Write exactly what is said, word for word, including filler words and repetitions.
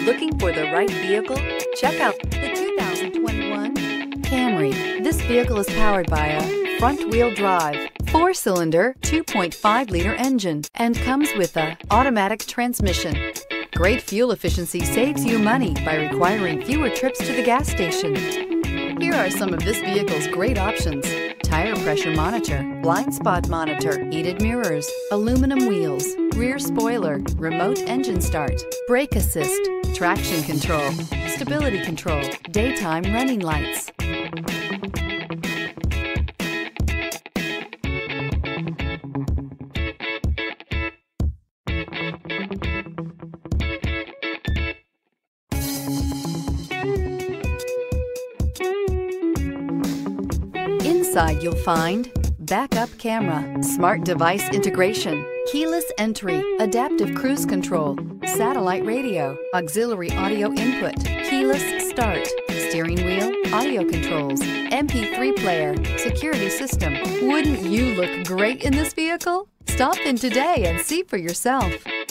Looking for the right vehicle? Check out the two thousand twenty-one Camry. This vehicle is powered by a front-wheel drive, four-cylinder, two point five liter engine, and comes with a automatic transmission. Great fuel efficiency saves you money by requiring fewer trips to the gas station. Here are some of this vehicle's great options: tire pressure monitor, blind spot monitor, heated mirrors, aluminum wheels, rear spoiler, remote engine start, brake assist, traction control, stability control, daytime running lights. Inside you'll find backup camera, smart device integration, keyless entry, adaptive cruise control, satellite radio, auxiliary audio input, keyless start, steering wheel audio controls, M P three player, security system. Wouldn't you look great in this vehicle? Stop in today and see for yourself.